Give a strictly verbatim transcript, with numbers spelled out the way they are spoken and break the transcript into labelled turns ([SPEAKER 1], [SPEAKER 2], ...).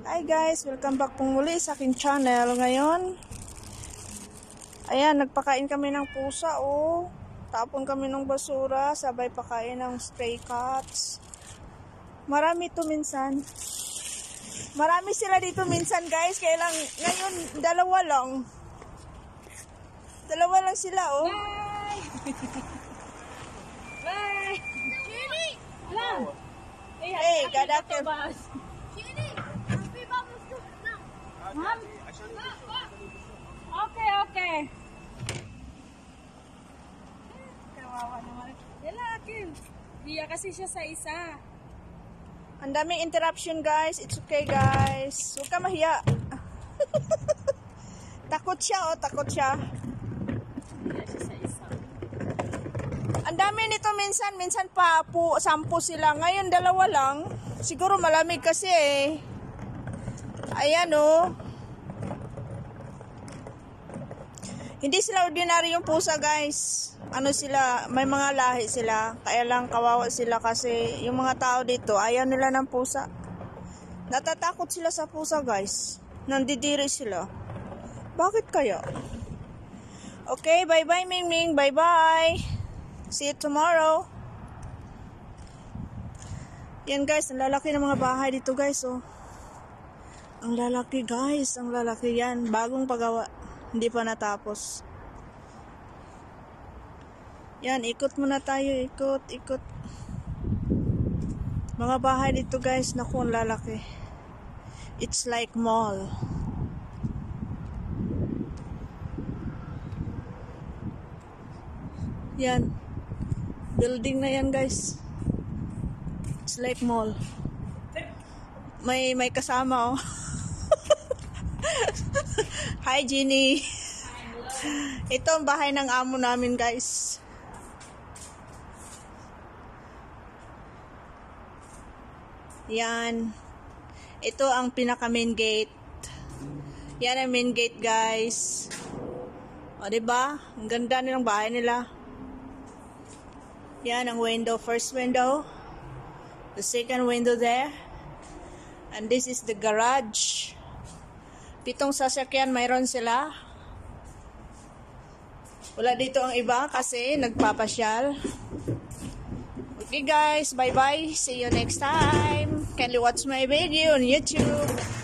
[SPEAKER 1] Hi guys, welcome back pong muli sa aking channel. Ngayon, ayan, nagpakain kami ng pusa, oh. Tapon kami ng basura, sabay pakain ng stray cats. Marami to minsan. Marami sila dito minsan guys, kaya lang, ngayon, dalawa lang. Dalawa lang sila, oh.
[SPEAKER 2] Bye! Bye! Chili! Alam!
[SPEAKER 1] Hey, gadakil.
[SPEAKER 2] Chili! Ma'am? Okay, okay. Kawawa naman. Yala, akin. Hiya kasi siya sa isa.
[SPEAKER 1] Ang daming interruption guys. It's okay guys. Huwag ka mahiya. Takot siya, oh. Takot siya.
[SPEAKER 2] Hiya siya sa isa.
[SPEAKER 1] Ang dami nito minsan. Minsan pa po, sampu sila. Ngayon dalawa lang. Siguro malamig kasi eh. Ayan oh. Hindi sila ordinaryong pusa guys. Ano sila, may mga lahi sila. Kaya lang kawawa sila kasi yung mga tao dito ayaw nila ng pusa. Natatakot sila sa pusa guys. Nandidiri sila. Bakit kaya? Okay, bye bye Ming Ming. Bye bye. See you tomorrow. Yan guys, ang lalaki ng mga bahay dito guys oh. Ang lalaki guys, ang lalaki yan. Bagong pagawa. Hindi pa natapos. Yan, ikot muna tayo. Ikot, ikot. Mga bahay dito guys. Naku, ang lalaki. It's like mall. Yan. Building na yan guys. It's like mall. May, may kasama oh. Hi Jeannie. Ito ang bahay ng amo namin guys. Yan. Ito ang pinaka main gate. Yan ang main gate guys. O diba? Ang ganda nilang bahay nila. Yan ang window. First window. The second window there. And this is the garage. Pitong sasakyan mayroon sila. Wala dito ang iba kasi nagpapasyal. Okay guys, bye bye. See you next time. Can you watch my video on YouTube?